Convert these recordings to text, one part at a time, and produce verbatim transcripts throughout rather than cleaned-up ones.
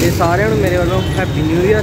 ਤੇ ਸਾਰਿਆਂ ਨੂੰ ਮੇਰੇ ਵੱਲੋਂ ਹੈਪੀ ਨਿਊ ਈਅਰ।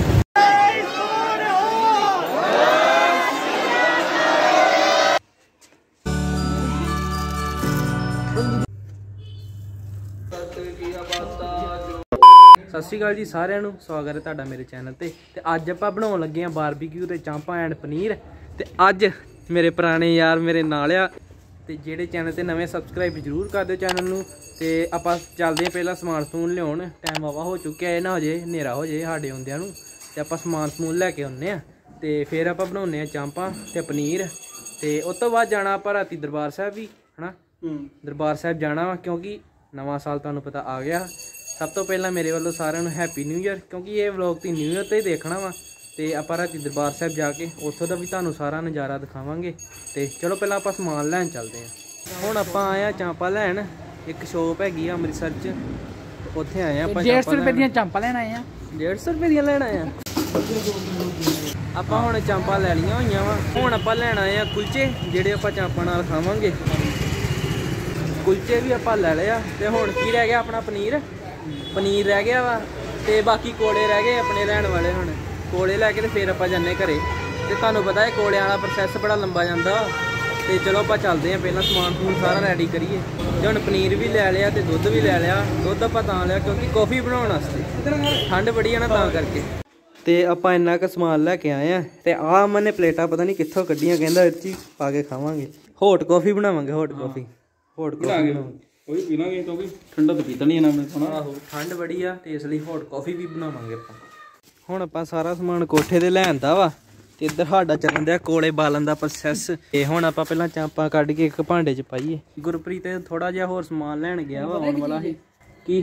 सत श्री अकाल जी सारिਆਂ ਨੂੰ स्वागत है ਤੁਹਾਡਾ ਮੇਰੇ चैनल ਤੇ ਤੇ ਅੱਜ ਆਪਾਂ ਬਣਾਉਣ ਲੱਗੇ ਆ ਬਾਰਬੀਕਿਊ ਤੇ ਚਾਂਪਾਂ ਐਂਡ ਪਨੀਰ। ਤੇ ਅੱਜ ਮੇਰੇ ਪੁਰਾਣੇ ਯਾਰ ਮੇਰੇ ਨਾਲ ਆ ਤੇ ਜਿਹੜੇ ਚੈਨਲ ਤੇ ਨਵੇਂ ਸਬਸਕ੍ਰਾਈਬ ਜ਼ਰੂਰ ਕਰ ਦਿਓ ਚੈਨਲ ਨੂੰ। ਤੇ ਆਪਾਂ ਚੱਲਦੇ ਆ ਪਹਿਲਾਂ ਸਮਾਨ ਸਮੂਨ ਲਿਆਉਣ, ਟਾਈਮ ਵਾਵਾ ਹੋ ਚੁੱਕਿਆ ਇਹ ਨਾ ਹੋ ਜੇ ਹਨੇਰਾ ਹੋ ਜੇ ਸਾਡੇ ਆਉਂਦਿਆਂ ਨੂੰ। ਤੇ ਆਪਾਂ ਸਮਾਨ ਸਮੂਨ ਲੈ ਕੇ ਆਉਂਦੇ ਆ ਤੇ ਫਿਰ ਆਪਾਂ ਬਣਾਉਂਦੇ ਆ ਚਾਂਪਾਂ ਤੇ ਪਨੀਰ। ਤੇ ਉਸ ਤੋਂ ਬਾਅਦ ਜਾਣਾ ਆਪਾਂ ਰਾਤੀ ਦਰਬਾਰ ਸਾਹਿਬ ਵੀ ਹਨਾ, ਦਰਬਾਰ ਸਾਹਿਬ ਜਾਣਾ ਵਾ ਕਿਉਂਕਿ ਨਵਾਂ ਸਾਲ ਤੁਹਾਨੂੰ ਪਤਾ आ गया। सब तो पहला मेरे वालों सारे हैप्पी न्यू ईयर, क्योंकि ये व्लॉग तो न्यू ईयर तो ही देखना वा। तो आप रात दरबार साहब जाके उतों का भी तुहानू सारा नज़ारा दिखावांगे। तो चलो पहला आप समान लैन चलते हैं। हुण आप आए हैं चांपा लैन, एक शॉप हैगी अमृतसर च, उत्थे आए हैं डेढ़ सौ रुपए दी चांपा लैन आए हैं। डेढ़ सौ रुपए दी लैन आए हैं आप। हुण चांपा लै लियां होईयां वा। हुण आप लैन आए हैं कुलचे जिहड़े आप चांपा नाल खावांगे। कुलचे भी आप लै लिया। तो हुण की रह गया अपना पनीर, पनीर रह गया वा ते बाकी कोड़े रह गए अपने लैन वाले। हुण कोड़े लैके ते फिर आपां जाने घरे। ते तुहानू पता है कोड़े वाला प्रोसैस बड़ा लंबा जांदा। ते चलो आपां चलदे हां, पहलां समान समून सारा रैडी करिए। ते हुण पनीर भी लै लिया ते दुद्ध भी लै लिया। दुद्ध आपां तां लिया क्योंकि कॉफी बनाउण वास्ते ठंड बड़ी है ना तां करके। ते आपां इन्ना क समान लैके आए हैं। ते आ अमन ने प्लेटां पता नहीं कित्थों कड्ढियां, कहंदा इह च पा के खावांगे। हॉट कॉफी बनावांगे, हॉट कॉफी हॉट कॉफी बनावांगे। कोई पीवांगे क्योंकि ठंडा तो पीता नहीं है ना मैं। आहो ठंड बड़ी आ ते इसलिए हॉट कॉफी भी बनावांगे आपां। हुण आपां सारा समान कोठे ते लैंदा वा ते इधर साडा चलन दिया कोले बालन दा प्रोसैस। ते हुण आपां पहलां चांपा कढ के एक भांडे च पाईए। गुरप्रीत थोड़ा जिहा होर समान लैण गया वा, आउण वाला ही की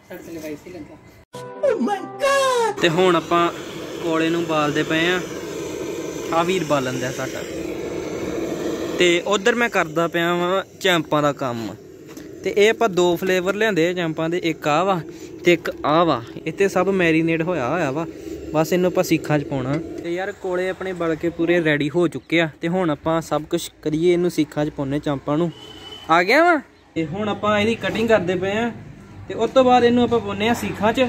ओह माय गॉड। ते हुण आपां कोले नूं बालदे पए आ। आ वीर बालन दिया साडा ते उधर मैं करदा पिया वा चांपां दा काम। तो ये आप दो फ्लेवर लिया चांपां दे, एक आ वा ते एक आ वा। इत्थे सब मैरीनेट होया होया वा, बस इनू आपां सीखां च पाउणा। ते यार कोले अपने बल के पूरे रेडी हो चुके आ। ते हुण आपां सब कुछ करिए इनू सीखां च पाउने चांपां नू। आ गया वा। ते हुण आपां इहदी कटिंग करदे पए आ ते उस तो बाद इनू आपां पाउने आ सीखां च।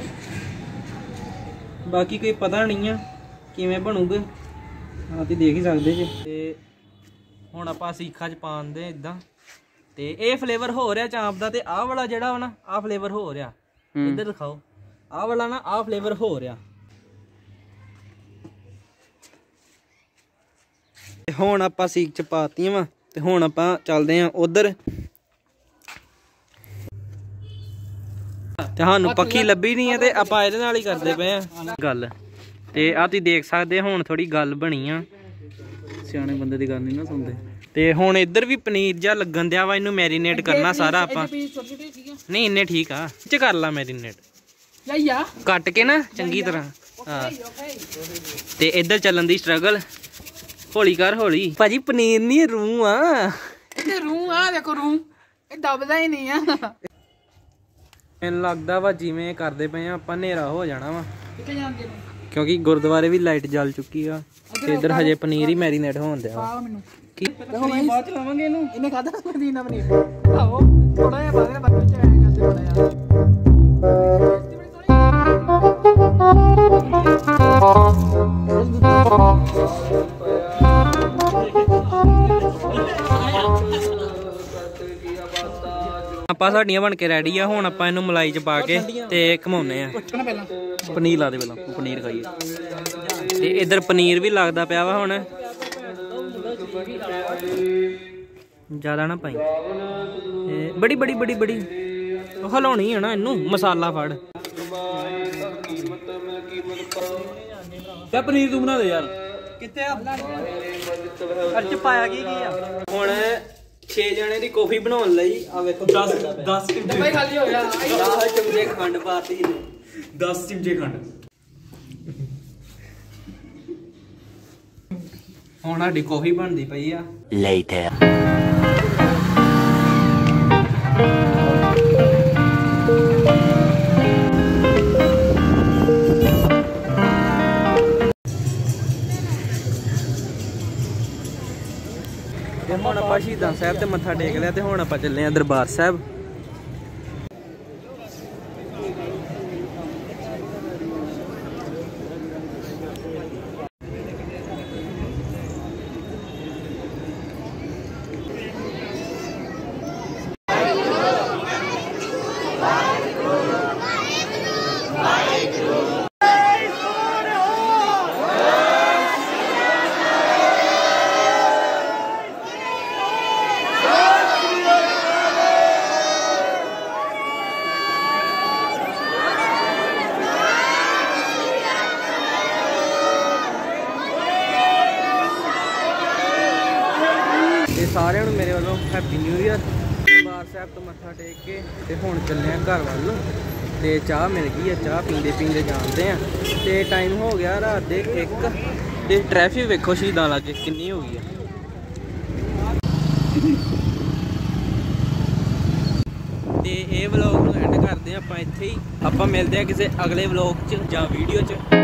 बाकी कोई पता नहीं आ किवें बनूगा, आप ही देख ही सकदे जे। ते हुण आपां सीखां च पाउंदे इदां। ते ये फ्लेवर हो रहा चांप दा। ते आ वाला जेड़ा वा ना आ फ्लेवर हो रहा, इधर दिखाओ। आ वाला ना आ फ्लेवर हो रहा। हुण आपां सीख च पातियां वा ते हुण आपां चलदे आं उधर। ते सानू पक्की लब्भी नहीं है ते आपां इहदे नाल ही करदे पए आ गल। ते आ तुसीं देख सकदे हुण थोड़ी गल बनी आ। सियाणे बंदे दी गल नहीं ना सुनदे। ते हुण इधर भी पनीर जा लगन दिया वा। इनू मैरीनेट करना सारा आपां। नहीं इन्ने ठीक आ, च कर ला मैरीनेट कट के ना चंगी तरह। हाँ ते इधर चलन दी स्ट्रगल। हौली कर हौली भाजी, पनीर नहीं रूह आ। इधर रूह आ, देखो रूह ये दबदा ही नहीं आ। मैनूं लगदा वा जिवें करदे पए आ आपां हनेरा हो जाना वा, क्योंकि गुरुद्वारे भी लाइट जल चुकी आ। ते इधर हजे पनीर ही मैरीनेट होण दिया। की बाद च लावांगे इनू। इन्ने खादा मदीना पनीर आहो थोड़ा जिहा बादे बाकी च ऐ करदे बड़ा यार। ਆਪਾਂ ਸਾਡੀਆਂ ਬਣ ਕੇ ਰੈਡੀ ਆ। ਹੁਣ ਆਪਾਂ ਇਹਨੂੰ ਮਲਾਈ ਚ ਪਾ ਕੇ ਤੇ ਘਮਾਉਨੇ ਆ। ਪਨੀਰ ਲਾ ਦੇ ਪਹਿਲਾਂ, ਪਨੀਰ ਖਾਈਏ। ਤੇ ਇਧਰ ਪਨੀਰ ਵੀ ਲੱਗਦਾ ਪਿਆ ਵਾ। ਹੁਣ ज्यादा ना पाई, बड़ी बड़ी बड़ी बड़ी हिलाउणी है ना इनू। मसाला फड़ क्या पनीर तू बना दे यार। कित्थे अर्ज पाया की की आ। हुण छे जने दी कॉफी बनाउण लई आ वेखो दस दस डब्बा खाली हो गया। दस चमचे खंड पाती, दस चमचे खंड। ਹੁਣ ਸਾਡੀ ਕੌਫੀ ਬਣਦੀ ਪਈ ਆ। ਲੇਟਰ ਤੇ ਹੁਣ ਆਪਾਂ ਸ਼ਹੀਦਾਂ ਸਾਹਿਬ ਤੇ ਮੱਥਾ ਟੇਕ ਲਿਆ ਤੇ ਹੁਣ ਆਪਾਂ ਚੱਲੇ ਆ ਦਰਬਾਰ ਸਾਹਿਬ। ਸਾਰਿਆਂ ਨੂੰ ਮੇਰੇ ਵੱਲੋਂ happy new year. Darbar Sahib ਤੋਂ ਮੱਥਾ ਟੇਕ ਕੇ ਤੇ ਹੁਣ ਚੱਲੇ ਆ ਘਰ ਵੱਲ ਨੂੰ ਤੇ ਚਾਹ ਮਿਲ ਗਈ ਆ, ਚਾਹ ਪੀਂਦੇ ਪੀਂਦੇ ਜਾਂਦੇ ਆ ਤੇ ਟਾਈਮ ਹੋ ਗਿਆ ਰਾਤ ਦੇ ਇੱਕ ਤੇ ਟ੍ਰੈਫਿਕ ਵੇਖੋ ਸ਼ਹੀਦਾਂ ਲਾਗੇ ਕਿੰਨੀ ਹੋ ਗਈ ਆ। ਤੇ ਇਹ ਵਲੌਗ ਨੂੰ ਐਂਡ ਕਰਦੇ ਆ ਆਪਾਂ ਇੱਥੇ ਹੀ। ਆਪਾਂ ਮਿਲਦੇ ਆ ਕਿਸੇ ਅਗਲੇ ਵਲੌਗ 'ਚ ਜਾਂ ਵੀਡੀਓ 'ਚ।